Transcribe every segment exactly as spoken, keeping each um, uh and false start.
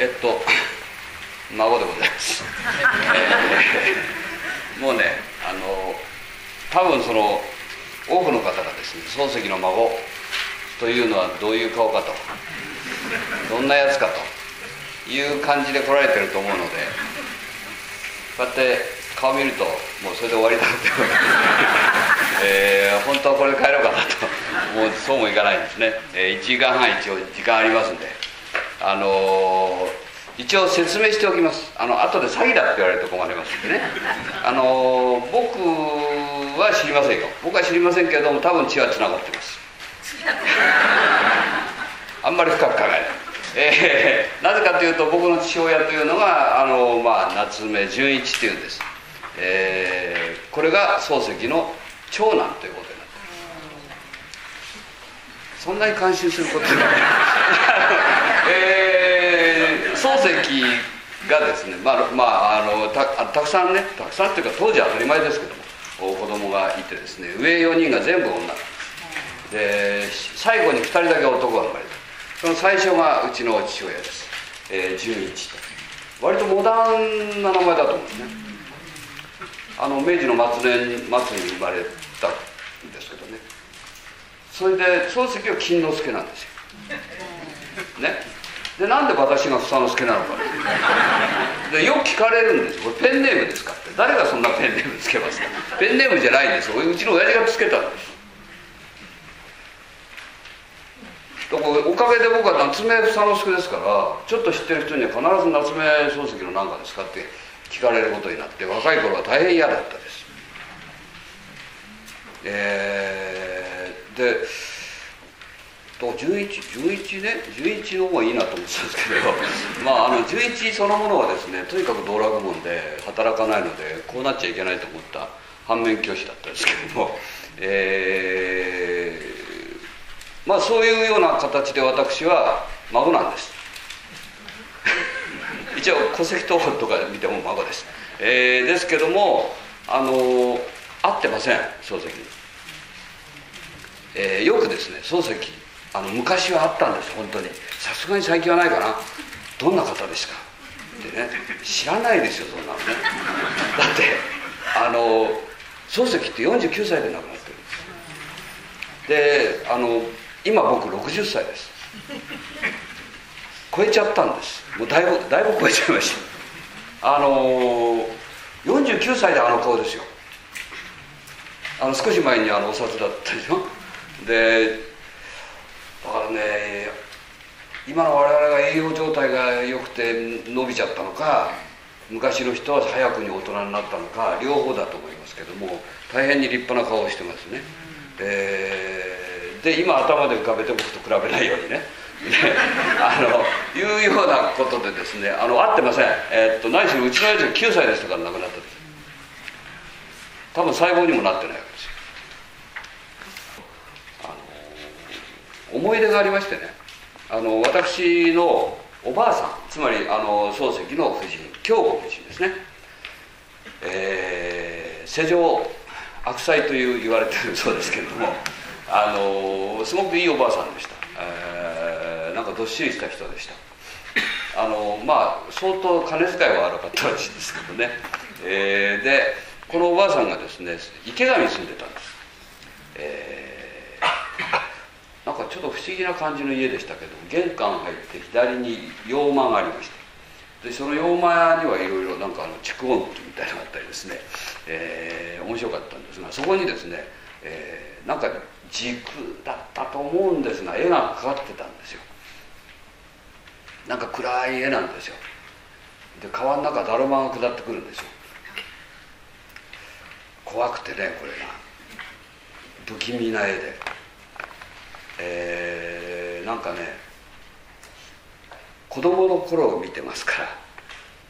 えっと孫でございます、えー、もうねあの多分その多くの方がですね、漱石の孫というのはどういう顔かと、どんなやつかという感じで来られてると思うので、こうやって顔見るともうそれで終わりだって、えー、本当はこれで帰ろうかなと、もうそうもいかないんですね。えー、いちじかんはん一応時間ありますんで、あのー、一応説明しておきます。あの後で詐欺だって言われると困りますんでね。あのー、僕は知りませんよ。僕は知りませんけれども、多分血はつながってます。あんまり深く考えない。えー、なぜかというと、僕の父親というのがあの、まあ、夏目純一というんです。えー、これが漱石の長男ということになっています。そんなに感心することはない。えー、漱石がですね、まあまあ、あの た, たくさんね、たくさんというか当時は当たり前ですけども、子供がいてですね、上よにんが全部女で、最後にふたりだけ男が生まれた。その最初がうちの父親です、えー、純一と。割とモダンな名前だと思うんですね。あの明治の末年末に生まれたんですけどね。それで漱石は金之助なんですよね。でなんで私が房之助なのかでよく聞かれるんです。これペンネームですかって。誰がそんなペンネームつけますか。ペンネームじゃないんですよ。うちの親父がつけたんです。だからおかげで僕は夏目房之助ですから、ちょっと知ってる人には必ず夏目漱石の何かですかって聞かれることになって、若い頃は大変嫌だったです。えー、で純一純一ね、純一の方がいいなと思ってたんですけどまああの純一そのものはですね、とにかく道楽門で働かないのでこうなっちゃいけないと思った反面教師だったんですけども、えー、まあそういうような形で私は孫なんです一応戸籍謄本とか見ても孫です、えー、ですけどもあの会ってません漱石に、えー、よくですね漱石あの昔はあったんです本当に。さすがに最近はないかな。どんな方ですかってね、知らないですよそんなのね。だってあの漱石ってよんじゅうきゅうさいで亡くなってるんです。であの今僕ろくじゅっさいです。超えちゃったんです。もうだいぶだいぶ超えちゃいました。あのよんじゅうきゅうさいであの顔ですよ。あの少し前にあのお札だったでしょ。でだからね、今の我々が栄養状態が良くて伸びちゃったのか、昔の人は早くに大人になったのか、両方だと思いますけども、大変に立派な顔をしてますね。で、で今頭で浮かべて僕と比べないようにねあのいうようなことでですね、あの会ってません。えー、っと何しろうちの親父がきゅうさいですから亡くなった時、多分細胞にもなってないわけですよ。思い出がありましてね、あの私のおばあさん、つまりあの漱石の夫人、京子夫人ですね、えー、世情悪妻という言われてるそうですけれども、あのすごくいいおばあさんでした。えー、なんかどっしりした人でした。あのまあ相当金遣いは悪かったらしいんですけどね、えー、でこのおばあさんがですね池上に住んでたんです。えーなんかちょっと不思議な感じの家でしたけど、玄関入って左に洋間がありまして、でその洋間にはいろいろなんかあの蓄音機みたいなのがあったりですね、えー、面白かったんですが、そこにですね、えー、なんか軸だったと思うんですが絵がかかってたんですよ。なんか暗い絵なんですよ。で川の中だるまが下ってくるんですよ。怖くてね、これが不気味な絵で。えー、なんかね子供の頃を見てますから、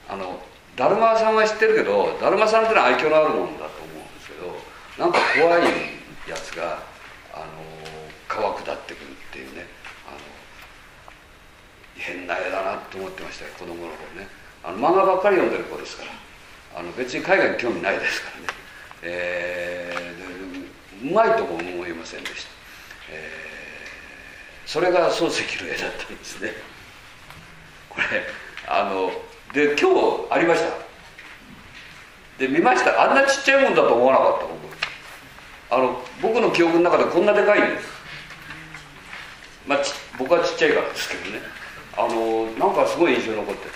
あのだるまさんは知ってるけど、だるまさんってのは愛嬌のあるものだと思うんですけど、なんか怖いやつがあの川下ってくるっていうね、あの変な絵だなと思ってましたよ子供の頃ね。あの漫画ばっかり読んでる子ですから、あの別に海外に興味ないですからね、えー、うまいとも思いませんでした。えーそれが漱石の絵だったんですね。これあので今日ありました。で見ました。あんなちっちゃいもんだと思わなかった。僕あの僕の記憶の中でこんなでかいんです。まあ僕はちっちゃいからですけどね、あのなんかすごい印象に残ってたんです。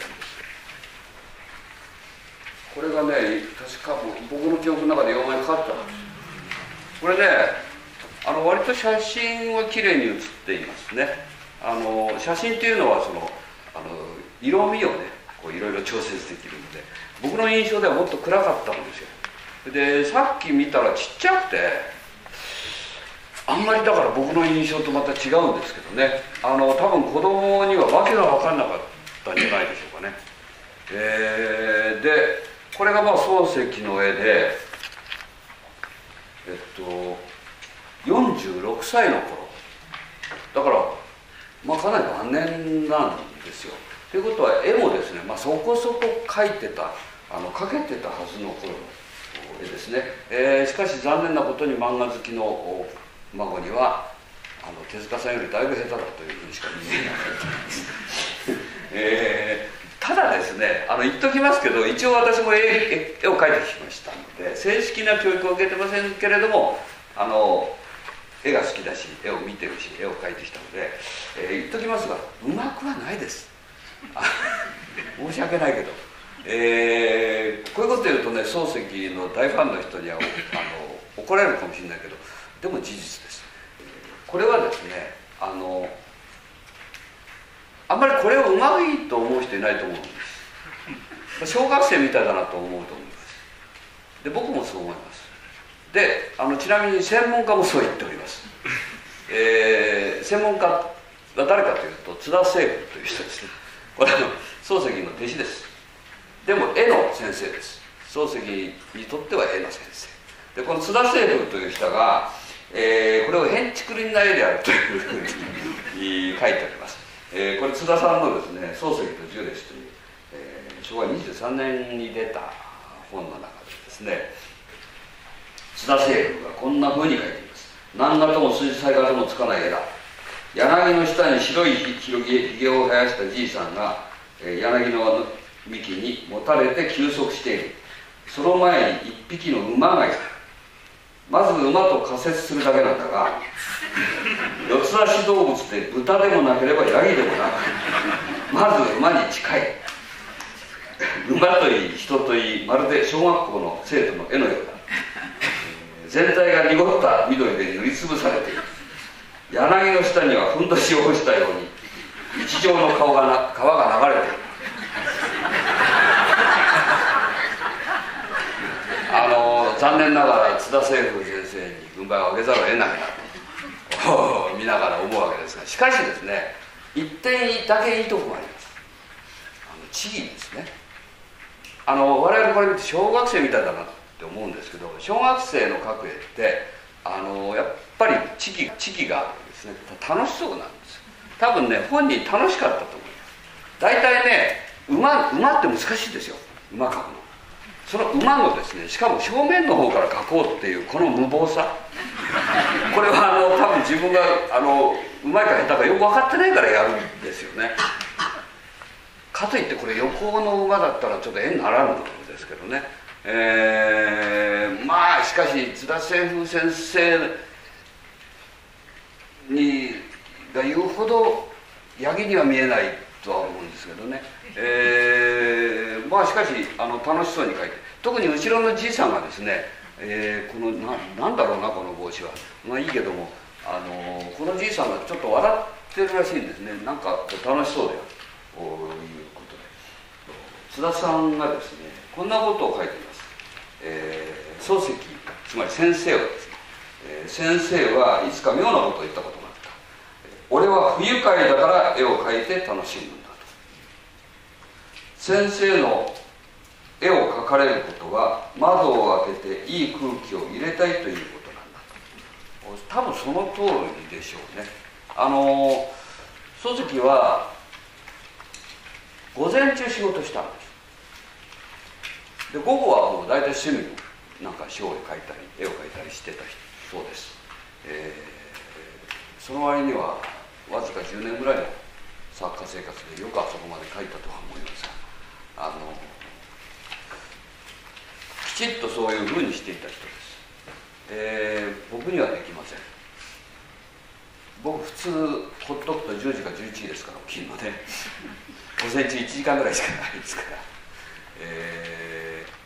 これがね、確か僕の記憶の中でよんまいかかったんです。これね、あの割と写真はきれいに写っていますね。あの写真っていうのはそのあの色味をねこういろいろ調節できるので、僕の印象ではもっと暗かったんですよ。でさっき見たらちっちゃくて、あんまりだから僕の印象とまた違うんですけどね、あの多分子供には訳が分かんなかったんじゃないでしょうかね。えー、でこれがまあ漱石の絵で、えっとよんじゅうろくさいの頃だから、まあかなり晩年なんですよ。ということは絵もですね、まあ、そこそこ描いてたあの描けてたはずの頃の絵ですね。えー、しかし残念なことに漫画好きの孫にはあの手塚さんよりだいぶ下手だというふうにしか見えなかったです、えー、ただですね、あの言っときますけど、一応私も 絵, 絵を描いてきましたので、正式な教育を受けてませんけれども、あの絵が好きだし絵を見てるし絵を描いてきたので、えー、言っときますがうまくはないです。申し訳ないけど、えー、こういうこと言うとね、漱石の大ファンの人にはあの怒られるかもしれないけど、でも事実です。これはですね、あのあんまりこれをうまいと思う人いないと思うんです。小学生みたいだなと思うと思います。で僕もそう思います。であのちなみに専門家もそう言っております。えー、専門家は誰かというと津田清風という人ですね。これは漱石の弟子です。でも絵の先生です。漱石にとっては絵の先生で、この津田清風という人が、えー、これを変築林な絵であるというふうに書いております。えー、これ津田さんのですね「漱石と十弟子」という、えー、しょうわにじゅうさんねんに出た本の中でですね、津田清風がこんなふうに書いています。何型も筋さい型もつかない絵だ。柳の下に白いひげを生やしたじいさんが、えー、柳の幹にもたれて休息している。その前に一匹の馬がいる。まず馬と仮説するだけなんだが、四つ足動物で豚でもなければヤギでもなく、まず馬に近い。馬といい人といい、まるで小学校の生徒の絵のようだ。全体が濁った緑で塗りつぶされている。柳の下にはふんどしを干したように一条の川がな川が流れている。あの残念ながら津田清風先生に軍配を上げざるを得ないなと見ながら思うわけですが、しかしですね、一点だけいいところがあります。あの地義ですね。あの我々これ見て小学生みたいだなって思うんですけど、小学生の描く絵ってあのやっぱり知義知義があるんですね。楽しそうなんです。多分ね、本人楽しかったと思います。大体ね、馬馬って難しいですよ、馬描くの。その馬のですね、しかも正面の方から描こうっていうこの無謀さ、これはあの多分自分があのうまいか下手かよく分かってないからやるんですよね。かといってこれ横の馬だったらちょっと絵にならぬんですけどね。えー、まあしかし津田清風先生にが言うほどヤギには見えないとは思うんですけどね。えー、まあしかしあの楽しそうに描いて、特に後ろのじいさんがですね、えー、この な, なんだろうなこの帽子は、まあいいけども、あのこのじいさんがちょっと笑ってるらしいんですね。なんか楽しそうだよということで、津田さんがですねこんなことを書いています。えー、漱石、つまり先生はですね、えー、先生はいつか妙なことを言ったことがあった。俺は不愉快だから絵を描いて楽しむんだと。先生の絵を描かれることは窓を開けていい空気を入れたいということなんだと。多分その通りでしょうね。あの漱石は午前中仕事したんです。で午後はもう大体趣味のなんか書を描いたり絵を描いたりしてたそうです。えー、その割にはわずかじゅうねんぐらいの作家生活でよくあそこまで書いたとは思いますが、あのきちっとそういうふうにしていた人です。えー、僕にはできません。僕普通ほっとくとじゅうじかじゅういちじですから起きるので午前中いちじかんぐらいしかないですから、えー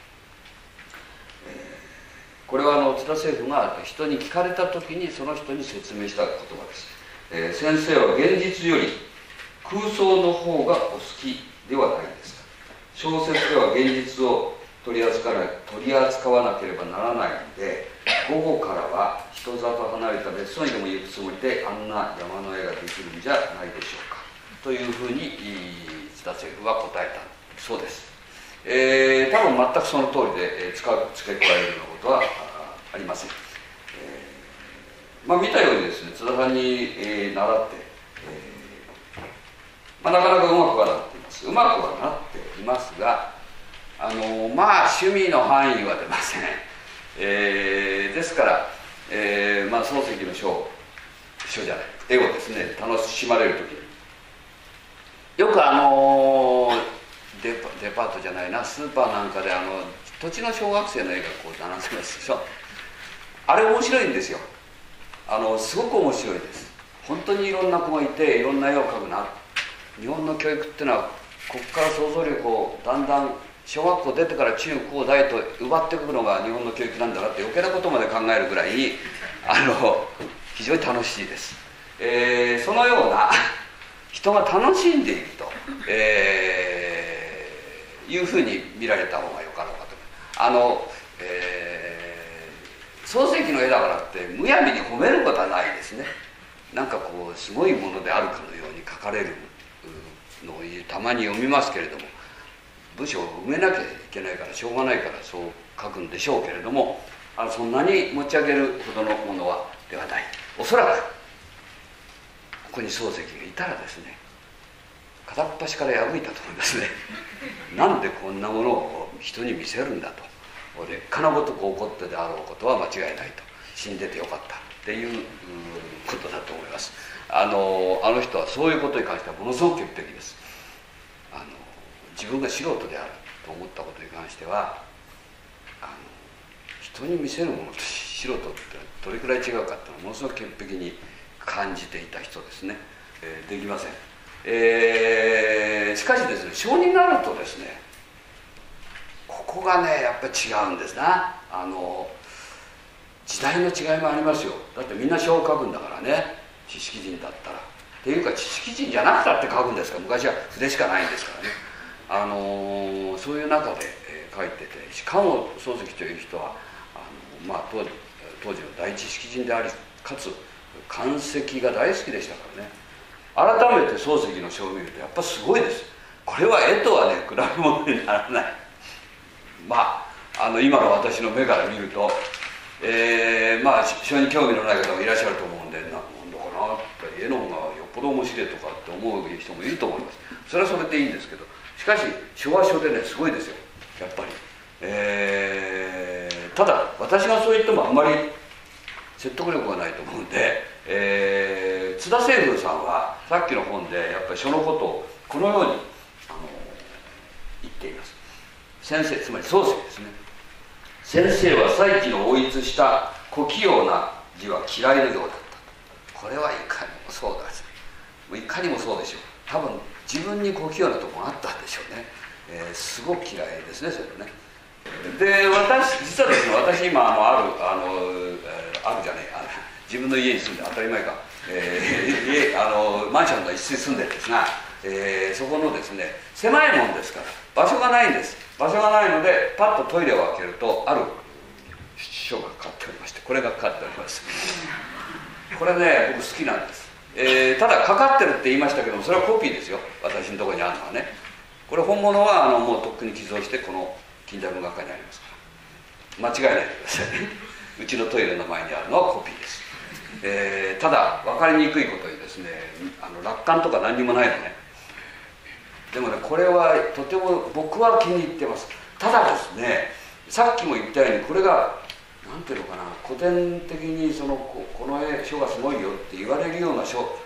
えー、これはあの津田政府が人に聞かれた時にその人に説明した言葉です。えー、先生は現実より空想の方がお好きではないですか。小説では現実を取り扱わない取り扱わなければならないので、午後からは人里離れた別荘にでも行くつもりであんな山の絵ができるんじゃないでしょうかというふうに津田政府は答えたそうです。えー、多分全くその通りで、えー、使う付け加えるようなことはありません。えー、まあ見たようにですね、津田さんに、えー、習って、えーまあ、なかなかうまくはなっています。うまくはなっていますが、あのまあ趣味の範囲は出ません。えー、ですから、えーまあ、漱石の書書じゃない絵をですね楽しまれる時によくあのデパ、デパートじゃないなスーパーなんかであの土地の小学生の絵がこう並んでますでしょ。あれ面白いんですよ。あのすごく面白いです。本当にいろんな子がいていろんな絵を描くな。日本の教育っていうのはここから想像力をだんだん小学校出てから中高大と奪ってくるのが日本の教育なんだなって余計なことまで考えるぐらいにあの非常に楽しいです。えー、そのような人が楽しんでいると、えー、いうふうに見られた方がよかろうかと。あの、えー、漱石の絵だからってむやみに褒めることはないですね。なんかこうすごいものであるかのように書かれるのをたまに読みますけれども、文章を埋めなきゃいけないからしょうがないからそう書くんでしょうけれども、あのそんなに持ち上げるほどのものはではない。おそらくここに漱石がいたらですね片っ端から破いたと思いますね。なんでこんなものを人に見せるんだと、劣化のごとく起こってであろうことは間違いないと、死んでてよかったっていうことだと思います。あのあの人はそういうことに関してはものすごく潔癖です。あの自分が素人であると思ったことに関してはあの人に見せるものと素人ってどれくらい違うかっていうのはものすごく潔癖に感じていた人ですね。えー、できません。えー、しかしですね小になるとですねここがねやっぱり違うんですな。あの時代の違いもありますよ。だってみんな書を書くんだからね、知識人だったら。っていうか知識人じゃなくたって書くんですから、昔は筆しかないんですからね。あのー、そういう中で、えー、書いてて、しかも漱石という人はあの、まあ、当時、当時の大知識人でありかつ漢石が大好きでしたからね。改めて漱石の書を見るとやっぱすごいです。これは絵とはね比べ物にならない。まああの今の私の目から見ると、えー、まあ書に興味のない方もいらっしゃると思うんで、なんだかなって絵の方がよっぽど面白いとかって思う人もいると思います。それはそれでいいんですけど、しかし書は書でねすごいですよやっぱり。えー、ただ私がそう言ってもあんまり説得力がないと思うんで、えー、津田政府さんはさっきの本でやっぱり書のことをこのようにあの言っています。先生、つまり漱石ですね。先生は再起の追いつした小器用な字は嫌いのようだった。これはいかにもそうだですね。いかにもそうでしょう。多分自分に小器用なところがあったんでしょうね。えー、すごく嫌いですねそれね。で私実はですね私今あのあるあの、えー、あるじゃねえあの自分の家に住んで当たり前か、えー、家あのマンションの一室に住んでるんですが、えー、そこのですね狭いもんですから場所がないんです。場所がないのでパッとトイレを開けるとある書がかかっておりまして、これがかかっております。これね僕好きなんです。えー、ただかかってるって言いましたけどもそれはコピーですよ。私のところにあるのはね。これ本物はあのもうとっくに寄贈してこの近代文学館にありますから間違いないでくださいね。うちのトイレの前にあるのはコピーです。えー、ただ分かりにくいことにですねあの落款とか何にもないのね。でもねこれはとても僕は気に入ってます。ただですねさっきも言ったようにこれが何ていうのかな古典的にその こ, この絵書がすごいよって言われるような書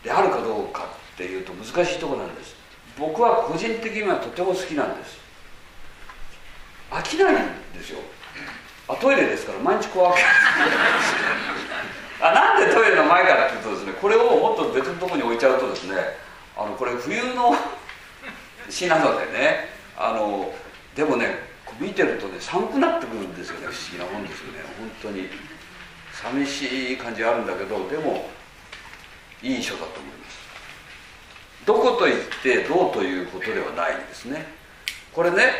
であるかどうかっていうと難しいところなんです。僕は個人的にはとても好きなんです。飽きないんですよ。あ、トイレですから毎日こう開けるあ、なんでトイレの前かっていうとですね、これをもっと別のところに置いちゃうとですね、あのこれ冬の詩なのでね、あのでもね見てるとね寒くなってくるんですよね。不思議なもんですよね。本当に寂しい感じあるんだけど、でもいい書だと思います。どこと言ってどうということではないんですね。これね、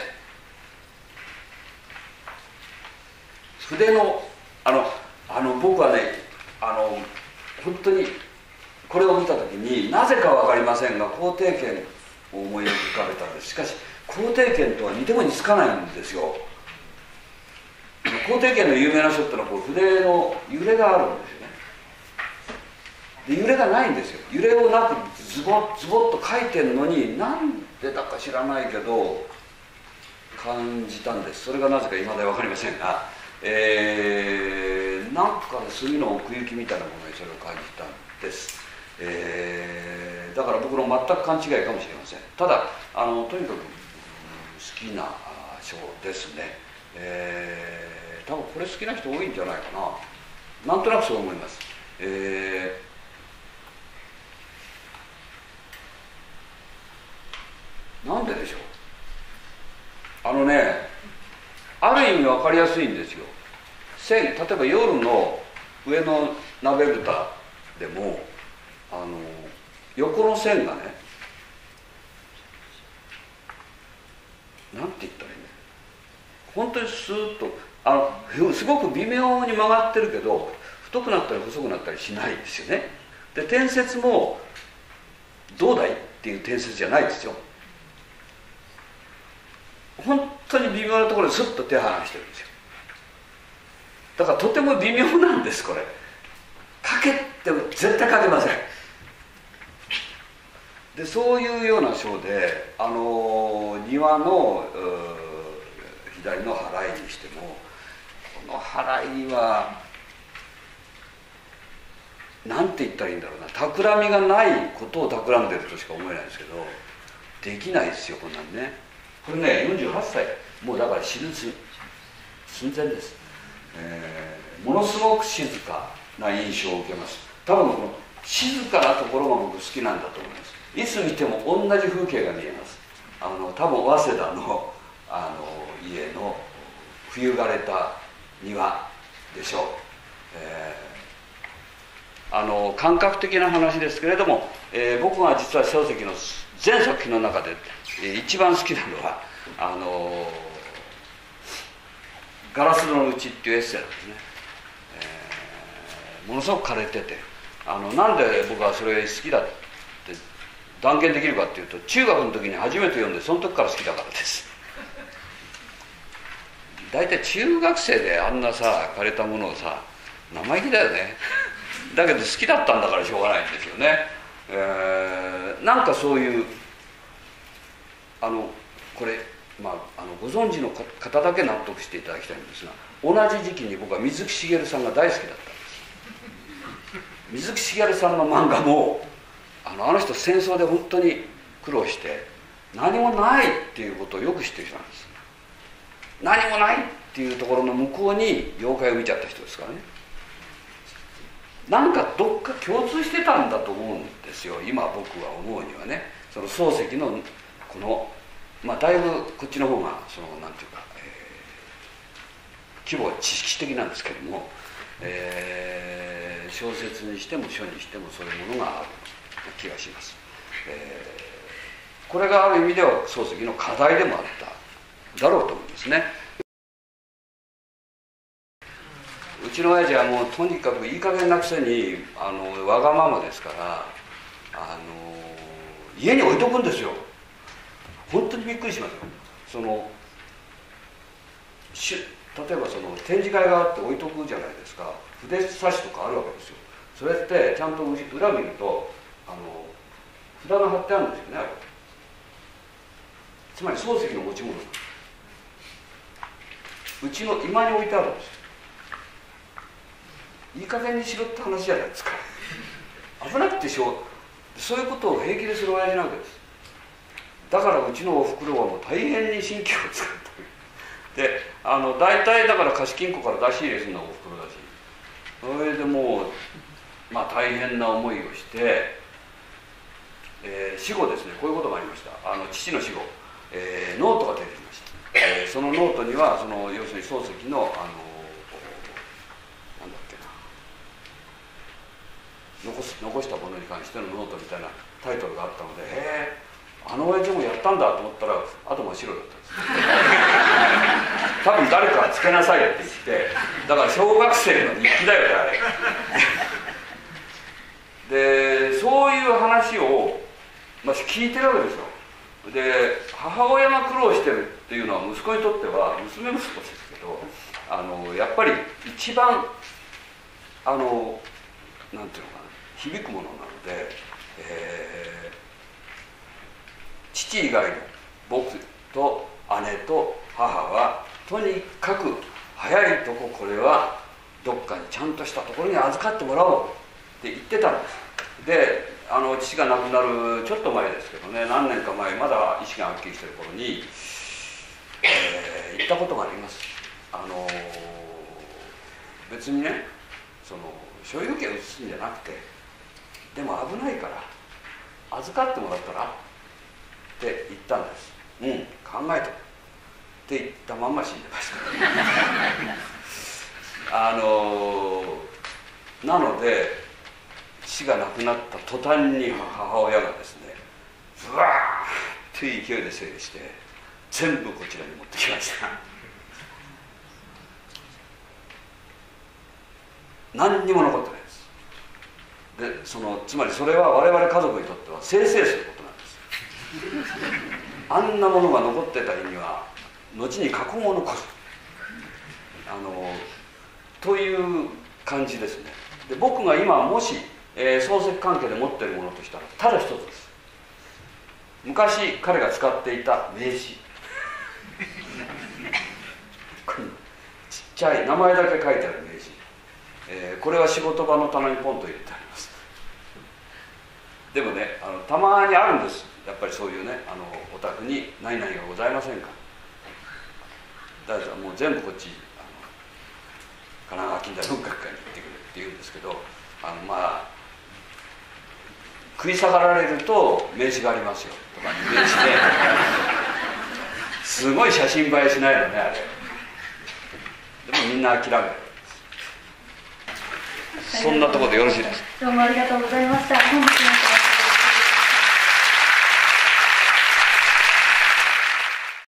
筆のあのあの僕はね、あの本当にこれを見た時になぜか分かりませんが肯定権を思い浮かべたんです。しかし肯定権とは似ても似つかないんですよ。肯定権の有名な書ってのはこう筆の揺れがあるんですよね。で揺れがないんですよ。揺れをなくズボッズボッと書いてるのに、なんでだか知らないけど感じたんです。それがなぜか今では分かりませんが、えー、なんかでそういうの奥行きみたいなものにそれを感じたんです。えー、だから僕の全く勘違いかもしれません。ただあのとにかく好きな書ですね。えー、多分これ好きな人多いんじゃないかな。なんとなくそう思います。えー、なんででしょう。あのね、ある意味分かりやすいんですよ。線、例えば夜の上の鍋蓋でもあの横の線がね、なんて言ったらいいね、本当にスーッとあのすごく微妙に曲がってるけど太くなったり細くなったりしないですよね。で点節もどうだいっていう点節じゃないですよ。本当に微妙なところでスッと手離してるんですよ。だからとても微妙なんです。これかけても絶対かけません。でそういうような章で、あの庭の左の払いにしても、この払いはなんて言ったらいいんだろうな、企みがないことを企んでるとしか思えないですけど、できないですよこんなんね。これねよんじゅうはっさい、もうだから死ぬ寸前です。えー、ものすごく静かな印象を受けます。多分この静かなところが僕好きなんだと思います。いつ見ても同じ風景が見えます。あの多分早稲田の、あの家の冬枯れた庭でしょう。えー、あの感覚的な話ですけれども、えー、僕が実は書籍の全作品の中で、えー、一番好きなのはあのガラスのうちっていうエッセイなんですね。えー、ものすごく枯れてて、あのなんで僕はそれ好きだって断言できるかっていうと、中学の時に初めて読んでその時から好きだからです。大体中学生であんなさ枯れたものをさ、生意気だよね。だけど好きだったんだからしょうがないんですよね。えー、なんかそういうあのこれ、まあ、あのご存知の方だけ納得していただきたいんですが、同じ時期に僕は水木しげるさんが大好きだったんです。水木しげるさんの漫画もあのあの人戦争で本当に苦労して何もないっていうことをよく知ってる人なんです。何もないっていうところの向こうに妖怪を見ちゃった人ですからね。なんかどっか共通してたんだと思うんですよ、今僕は思うにはね。その漱石のこのまあだいぶこっちの方がそのなんていうか、えー、規模は知識的なんですけども、えー、小説にしても書にしてもそういうものがある気がします。えー、これがある意味では漱石の課題でもあっただろうと思うんですね。うちの親父はもうとにかくいい加減なくせにあのわがままですから、あの家に置いとくんですよ。本当にびっくりしますよ。そのし例えばその展示会があって置いとくじゃないですか。筆差しとかあるわけですよ。それってちゃんと裏見るとあの札が貼ってあるんですよね、あれ。つまり漱石の持ち物、うちの居間に置いてあるんですよ。いい加減にしろって話じゃないですか。危なくてしょうそういうことを平気でする親父なわけです。だからうちのおふくろはもう大変に神経を使ってで、あの大体だから貸金庫から出し入れするのはおふくろだし、それでもう、まあ、大変な思いをして、えー、死後ですね、こういうことがありました。あの父の死後、えー、ノートが出てきました。えー、そのノートにはその要するに漱石の、あのなんだっけな、残す残したものに関してのノートみたいなタイトルがあったので、へえ、あの親父もやったんだと思ったらあと真っ白だったんです多分誰かつけなさいって言って、だから小学生の日記だよねあれで、そういう話を、まあ、聞いてるわけですよ。で、母親が苦労してるっていうのは息子にとっては、娘息子ですけど、あのやっぱり一番あのなんていうのかな、響くものなので、えー、父以外の僕と姉と母はとにかく早いとここれはどっかにちゃんとしたところに預かってもらおうって言ってたんです。で、あの父が亡くなるちょっと前ですけどね、何年か前、まだ意識がはっきりしてる頃に、えー、言ったことがあります。あの別にね、その所有権を移すんじゃなくて、でも危ないから預かってもらったらって言ったんです。うん、考えとって言ったまんま死んでましたあのなので父が亡くなった途端に母親がですね、ブワーッという勢いで整理して全部こちらに持ってきました何にも残ってないです。で、そのつまりそれは我々家族にとってはせいせいすることなんですあんなものが残ってた日には後に過去も残る、あのという感じですね。で、僕が今もし、えー、漱石関係で持っているものとしたらただ一つです。昔彼が使っていた名刺ちっちゃい名前だけ書いてある名刺、えー、これは仕事場の棚にポンと入れてあります。でもね、あのたまにあるんです、やっぱりそういうね、あのお宅に何々がございませんか、だからもう全部こっちあの神奈川近代文学館に行ってくれって言うんですけど、あのまあ食い下がられると名刺がありますよとか名刺ですごい写真映えしないのねあれ。でもみんな諦める。そんなところでよろしいですか。 どうもありがとうございました。